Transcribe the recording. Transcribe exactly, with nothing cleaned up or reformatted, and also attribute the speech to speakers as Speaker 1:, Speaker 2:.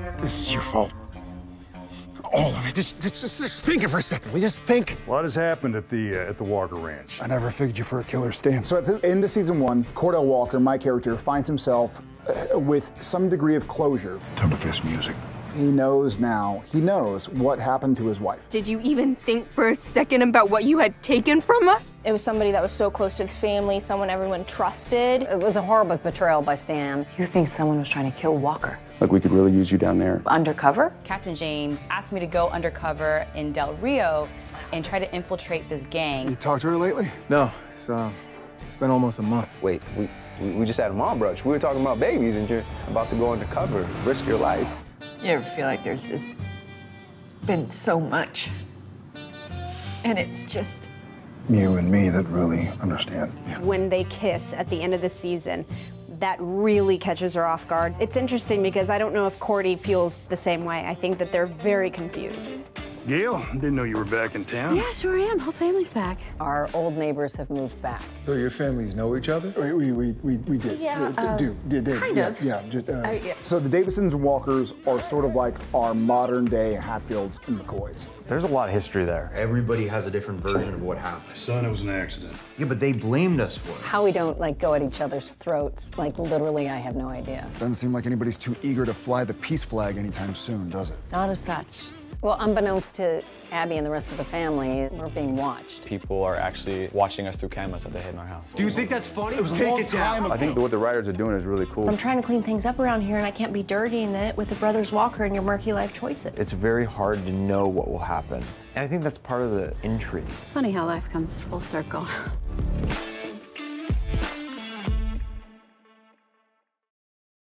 Speaker 1: This is your fault. All of it. Just, just, just, just think it for a second. We just think.
Speaker 2: A lot has happened at the uh, at the Walker Ranch.
Speaker 3: I never figured you for a killer, Stan. So at the end of season one, Cordell Walker, my character, finds himself uh, with some degree of closure.
Speaker 4: Time to face music.
Speaker 3: He knows now, he knows what happened to his wife.
Speaker 5: Did you even think for a second about what you had taken from us?
Speaker 6: It was somebody that was so close to the family, someone everyone trusted.
Speaker 7: It was a horrible betrayal by Stan.
Speaker 8: You think someone was trying to kill Walker?
Speaker 3: Like we could really use you down there.
Speaker 8: Undercover?
Speaker 9: Captain James asked me to go undercover in Del Rio and try to infiltrate this gang.
Speaker 3: You talked to her lately?
Speaker 10: No, it's, uh, it's been almost a month.
Speaker 11: Wait, we, we, we just had a mom brunch. We were talking about babies and you're about to go undercover, risk your life.
Speaker 12: You ever feel like there's just been so much, and it's just
Speaker 4: You and me that really understand. Yeah.
Speaker 13: When they kiss at the end of the season, that really catches her off guard. It's interesting because I don't know if Cordy feels the same way. I think that they're very confused.
Speaker 2: Gail, didn't know you were back in town.
Speaker 8: Yeah, sure am. Whole family's back. Our old neighbors have moved back.
Speaker 10: So your families know each other?
Speaker 3: We, we, we, we, we did.
Speaker 8: Yeah,
Speaker 3: Uh,
Speaker 8: uh,
Speaker 3: do, did, did.
Speaker 8: kind
Speaker 3: yeah,
Speaker 8: of.
Speaker 3: Yeah, just, uh,
Speaker 8: Uh, yeah.
Speaker 3: So the Davidsons and Walkers are sort of like our modern day Hatfields and McCoys.
Speaker 14: There's a lot of history there.
Speaker 15: Everybody has a different version of what happened.
Speaker 2: Son, it was an accident.
Speaker 15: Yeah, but they blamed us for it.
Speaker 7: How we don't, like, go at each other's throats, like, literally, I have no idea.
Speaker 4: Doesn't seem like anybody's too eager to fly the peace flag anytime soon, does it?
Speaker 8: Not as such.
Speaker 7: Well, unbeknownst to Abby and the rest of the family, we're being watched.
Speaker 14: People are actually watching us through cameras that they hid in our house.
Speaker 15: Do you think that's funny?
Speaker 3: It was a
Speaker 15: Take
Speaker 3: long
Speaker 15: it down.
Speaker 3: time ago.
Speaker 10: I think what the writers are doing is really cool.
Speaker 8: I'm trying to clean things up around here, and I can't be dirtying it with the brothers Walker and your murky life choices.
Speaker 14: It's very hard to know what will happen. And I think that's part of the intrigue.
Speaker 8: Funny how life comes full circle.